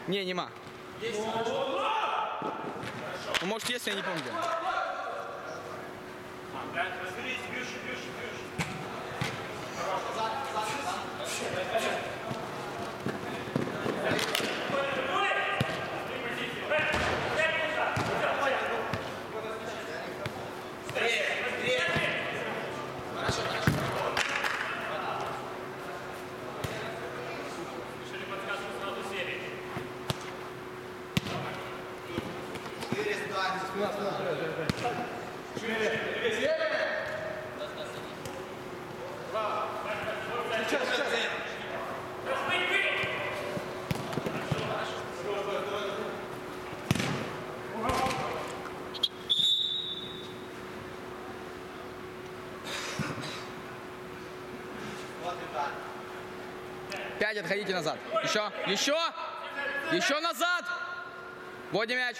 Не, нема. Ну, может, есть, я не помню. Пять, отходите назад. Еще, еще, еще назад. Вводим мяч.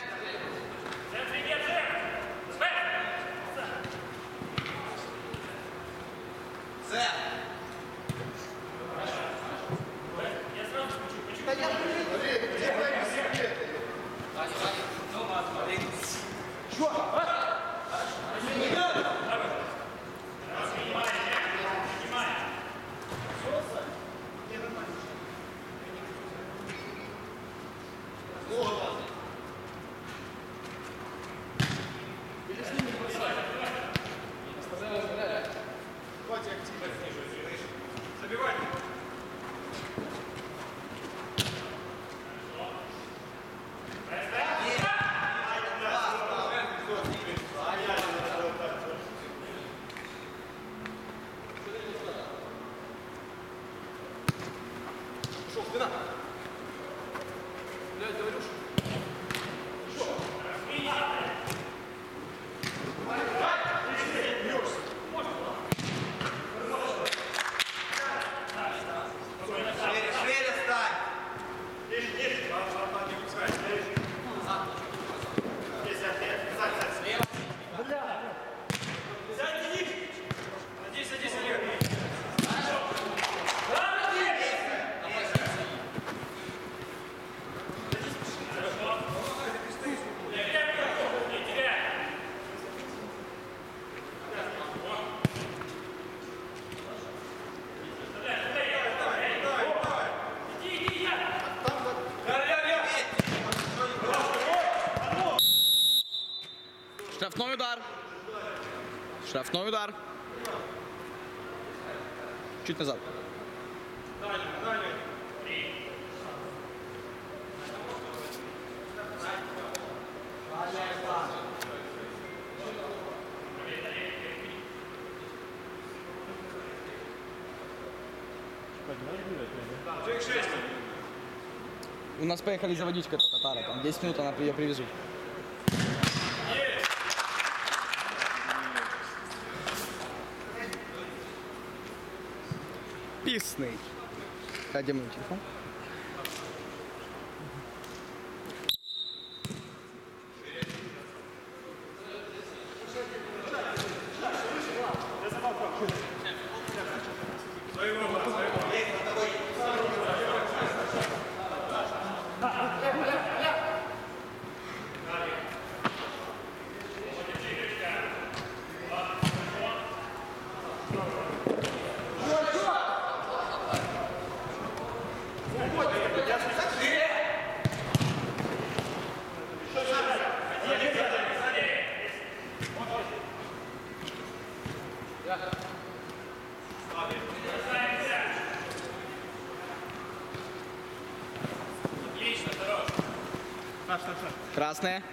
Штрафной удар. Штрафной удар. Чуть назад. У нас поехали за водичкой только Тара, там 10 минут она ее привезут. Писный. А где мой телефон? Красная.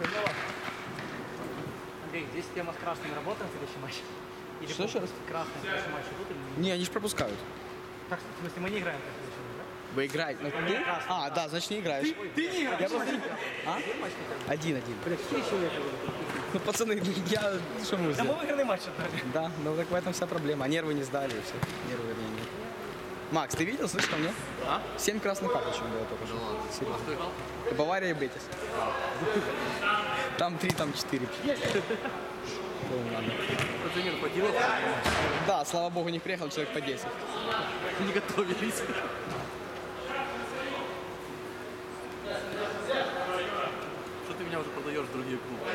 Андрей, здесь тема с красными работаем в следующем матче? Или что еще раз? Красные в следующем матче будут или нет? Не, они же пропускают. Так, в смысле, мы не играем в следующем, да? Вы играете. Ну, ты? А, да, значит не играешь. Ты не играешь? Я просто... А? Один-один. Бля, какие человека? Ну, пацаны, я... Что мы Да сделали? мы выигранный матч отдали. Да, ну так в этом вся проблема. А нервы не сдали и все. Нервы вернее нет. Макс, ты видел, слышишь, ко мне? А? 7 красных карточек было только что. Серьезно. Кто играл? Бавария и Бетис. Там 3, там 4. Ну, ладно. Замена подела. Да, слава богу, не приехал человек по 10. Не готовились. Что ты меня уже продаешь в другие клубы?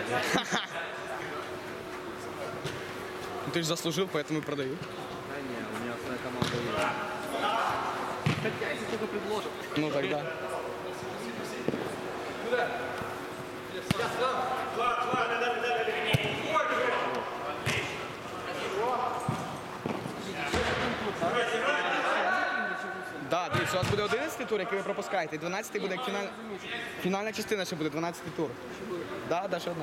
Ну, ты же заслужил, поэтому и продаю. Да не, у меня своя команда есть. Хотя, если только предложат. Ну тогда. Да, дивіться, у вас буде 11-й тур, який ви пропускаєте, і 12-й буде як фінальна частина, ще буде 12-й тур. Да, да, ще одна.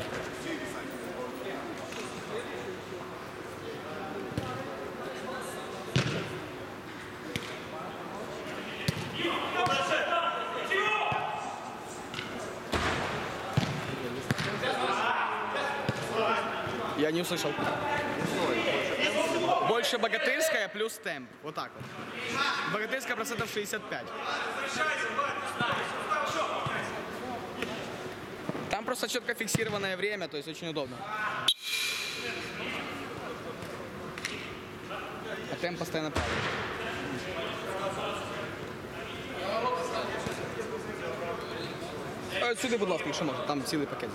Я не услышал. Больше богатырская плюс темп. Вот так вот. Богатырская процентов 65. Там просто четко фиксированное время, то есть очень удобно. А темп постоянно падает. Сюди, будь ласка, якщо можна, там цілий пакет.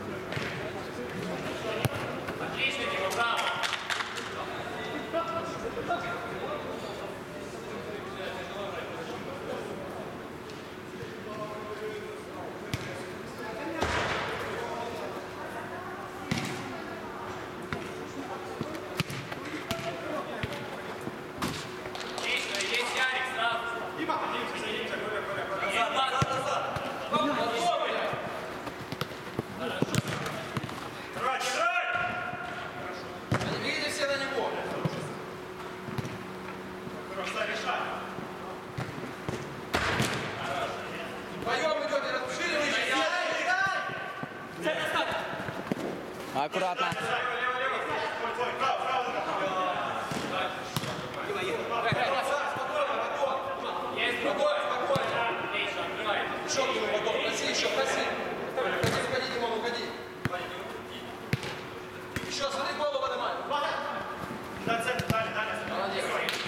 Аккуратно. Есть другой, спокойно. Отлично, открывай. Еще к нему потом, проси, еще проси. Уходи, Димон, уходи. Еще, смотри, голову поднимай. Молодец.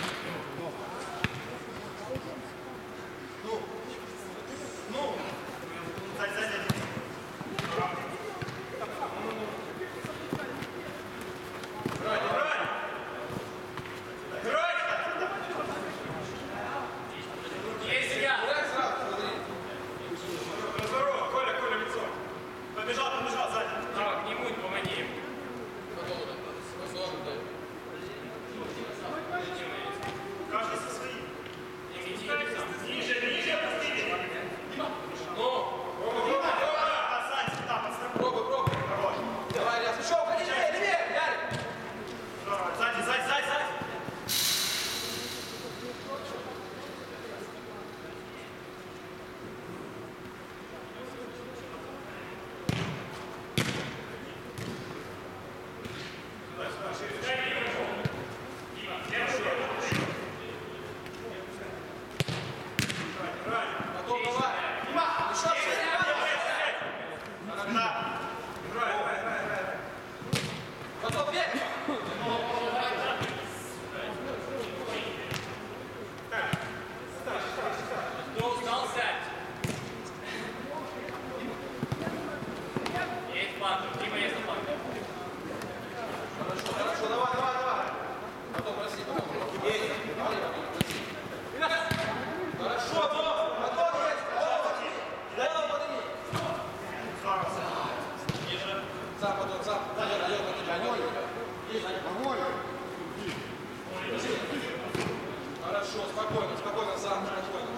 Хорошо, спокойно, спокойно, сам, спокойно.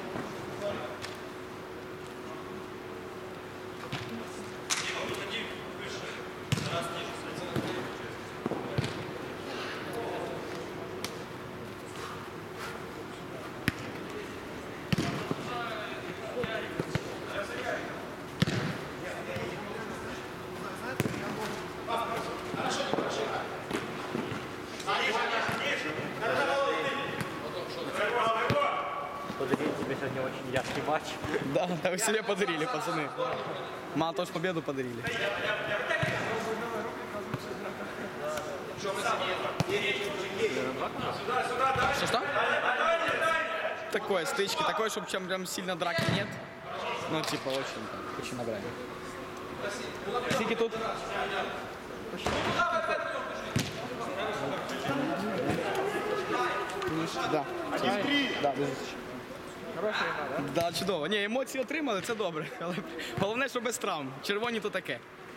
Подарил тебе сегодня очень яркий матч. Да, вы себе подарили, пацаны. Мало того, что победу подарили. Что? Такое, стычки, такое, чтобы чем прям сильно драки нет. Ну, типа, очень на грани. Скільки тут? Да. Да, дуже. Хорошая игра, да? Да, чудово. Ні, емоції отримали, це добре. Але головне, що без травм. Червоні то таке.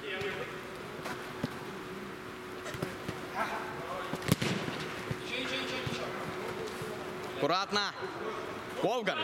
Аккуратно. Ковган.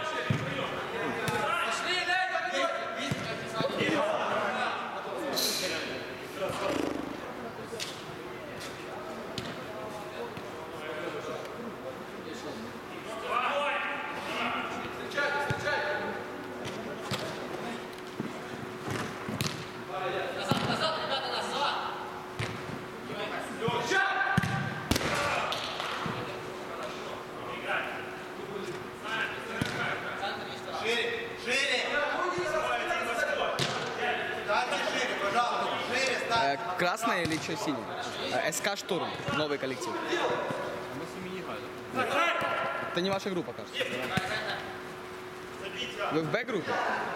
Красная или что, синяя? СК Штурм, новый коллектив. Мы с ними не играли. Это не ваша группа, кажется. Вы в Б-группе?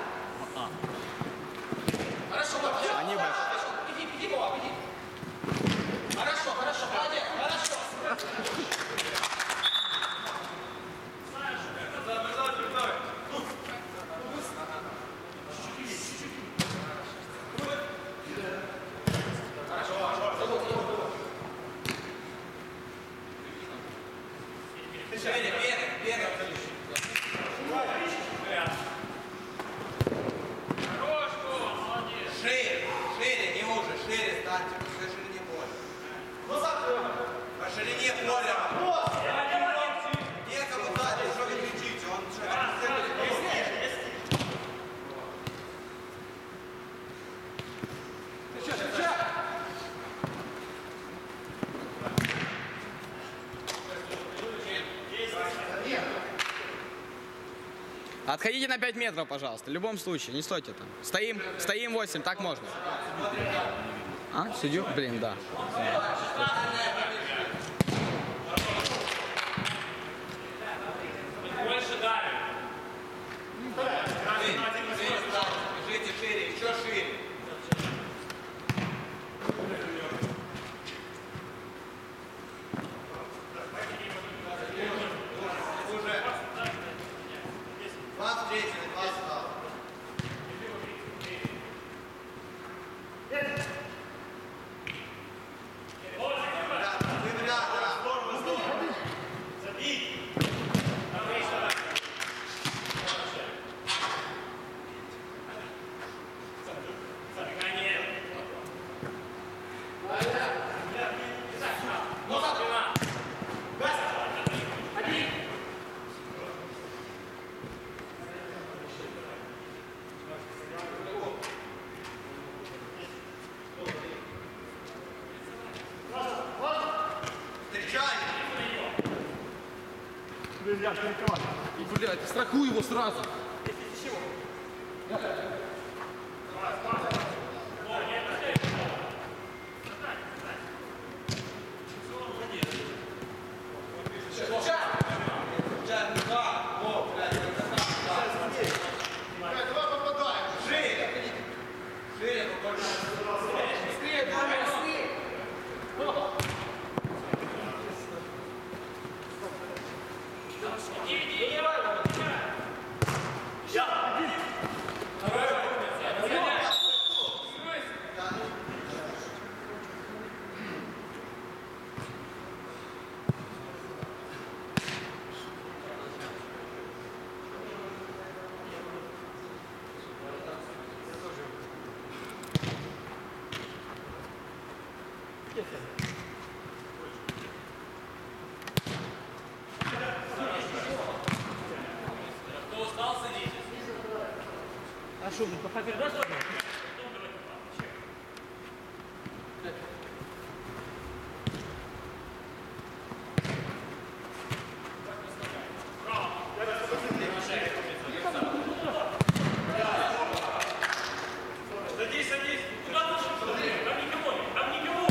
Они в Б. Хорошо, молодец, хорошо. Шире, не уже, шире станьте, по ширине поля. По ширине поля. Некому сзади, что вы кричите, он Отходите на 5 метров, пожалуйста. В любом случае, не стойте там. Стоим 8, так можно. А, судью? Блин, да. больше давим. Бежите шире, еще шире. Два встречи, два стала. Блядь, страхуй его сразу. А что, по хакеру, да, что ли? Садись, садись. Куда лучше? Там никого нет, там никого.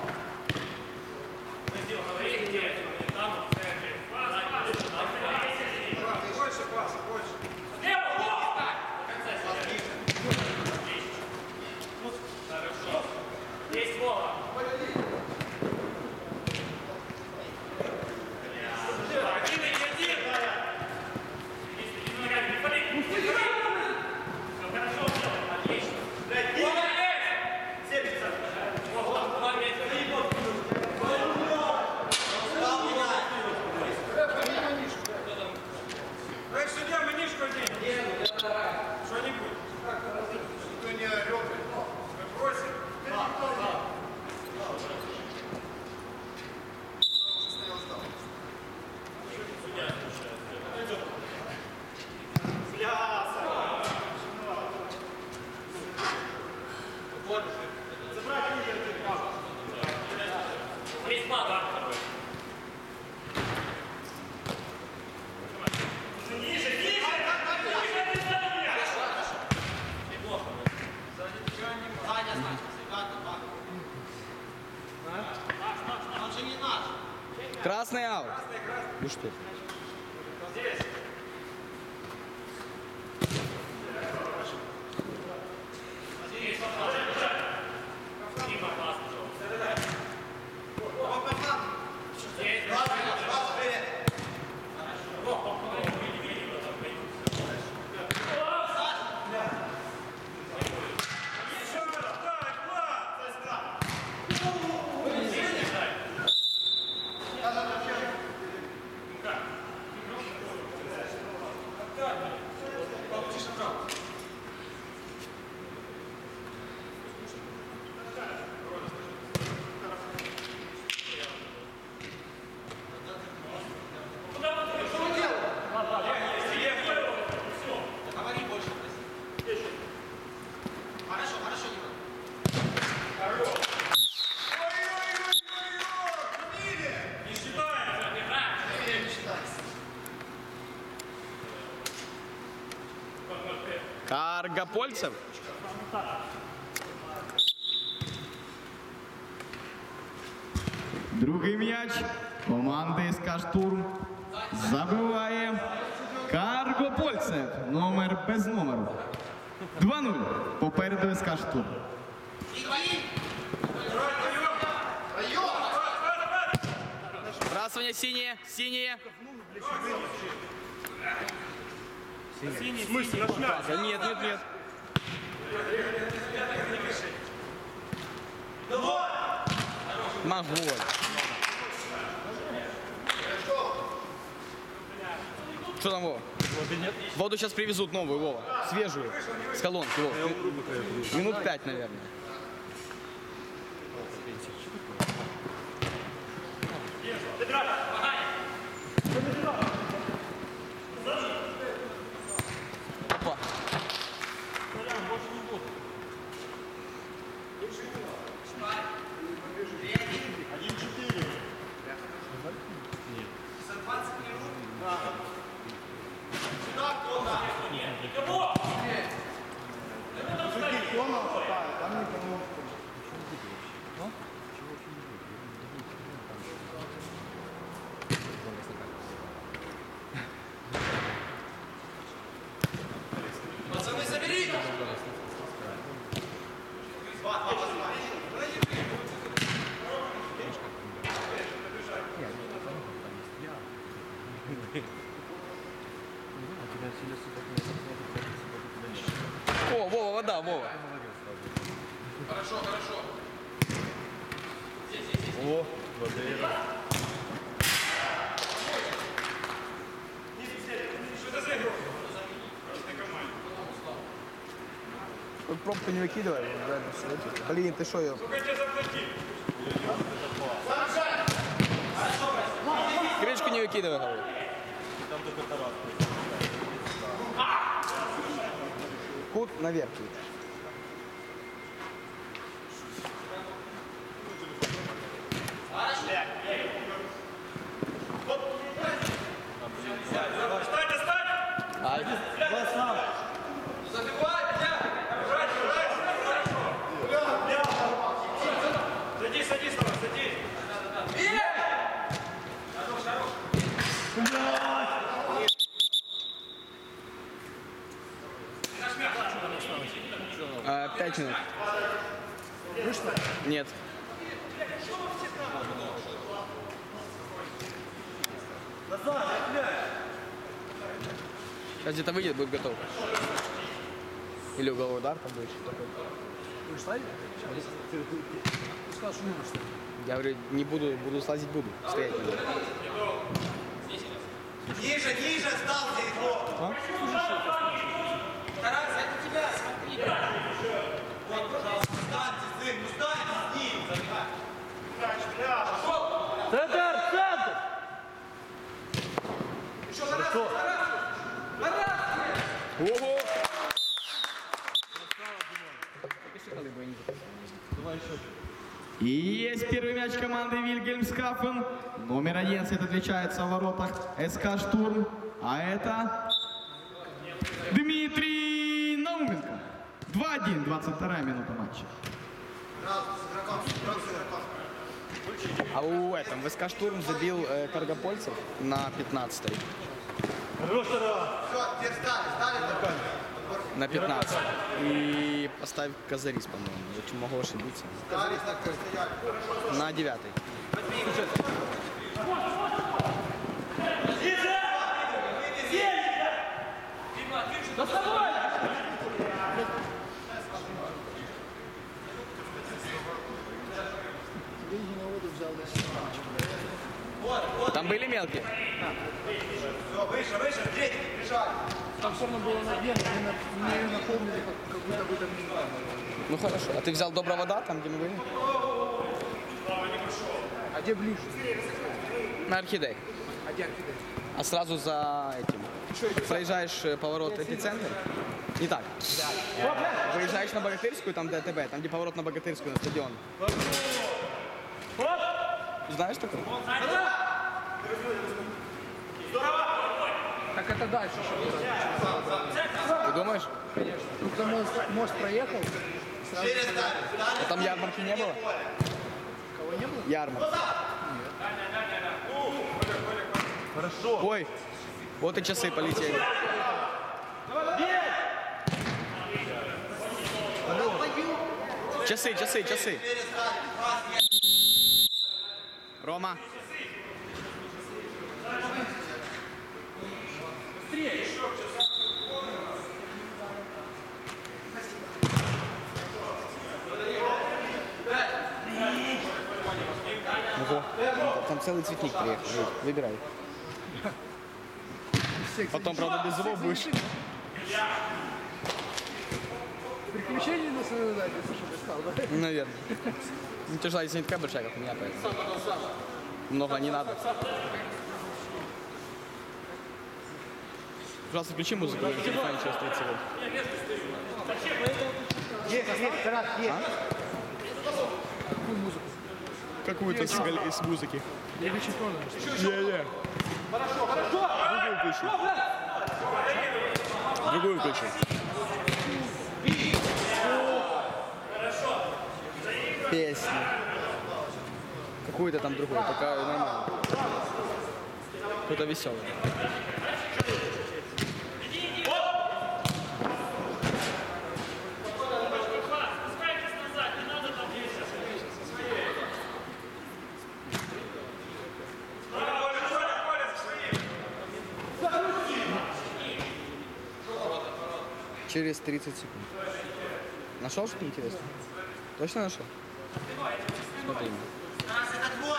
Где? Там, в центре. Больше, больше. Слева, вот! Красный аут. Ну что? Каргопольцев. Другий м'яч команди СК «Штурм» забиває Каргопольцев, номер без номеру. 2-0 попереду СК «Штурм». Сбрасывание синее, синее. В смысле, наш мяч? Нет, нет, нет. Могу. Что там, Вова? Воду сейчас привезут новую, Вова. Свежую. С колонки, Вова. Минут 5, наверное. Опа. Пацаны, заберите! О, Вова, вода, Вова. Хорошо, хорошо. О, пробку не выкидывай. Блин, ты что, ее? Крышку не выкидывай, говорю. Кут наверх. Ай. Садись, садись, садись. А, 5 минут. Вышло? Нет. Сейчас где-то выйдет, будет готов. Или уголовой удар там будет. Будешь слазить? Ты сказал, что не будешь слазить. Я говорю, не буду, буду слазить, буду. Стоять не буду. Ниже, ниже, сдался его! Тарас, это тебя, смотри! Вот, пожалуйста, встаньте, сын, ну встаньте с ним! Центр, центр! Еще Тарас, Тарас! Ого! И есть первый мяч команды Вильгельмсхафен. Номер 11 отличается в воротах СК «Штурм». А это Дмитрий Науменко. 2-1, 22 минута матча. А у этом в СК Штурм забил Каргопольцев на 15-й. Все, теперь стали такой. На 15. И поставь Казарис, по-моему. Я могу ошибиться. Стали такой стояли. На 9-й. Тебе Единоводу взял на себя. Там были мелкие? Все, выше, третий, бежали. Там все равно было на дне, мне напомнили, как будто бы там не знаю. Ну хорошо. А ты взял Добрая вода, там, где мы были? А где ближе? На Орхидей. А где Аркидей? А сразу за этим. Проезжаешь поворот Эпицентр. Не так. Выезжаешь на Богатырскую, там ДТБ, там где поворот на Богатырскую, на стадион. Знаешь такое? Так это дальше. Ты думаешь? Конечно. Ну, когда мост проехал, сразу Через стали. А там ярмарки не было? кого не было? Ярмарки. Хорошо. Ой, вот и часы полетели. Часы. Рома. Ого, там целый цветник приехал. Выбирай. Потом, правда, без зубов будешь. Приключения на свою дать, если что, искал, да? Наверное. Ну, тяжело, если не такая большая, как у меня, поэтому. Много не надо. Пожалуйста, включи музыку, я в телефоне через 30 секунд. Есть, Тарас, есть. Какую музыку? Какую-то из музыки. Лига чемпионов. Не-не. Другую включи. Другую включи. Песня. Какую-то там другую, такая нормальная. Кто-то веселый. Через 30 секунд. Нашел что-то интересное? Точно нашел? Смотри. Тарас, это твой.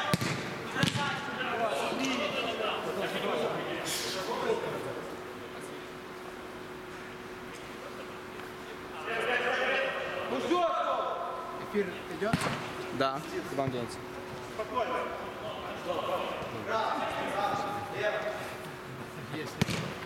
Эфир идет? Да, куда он денется? Есть.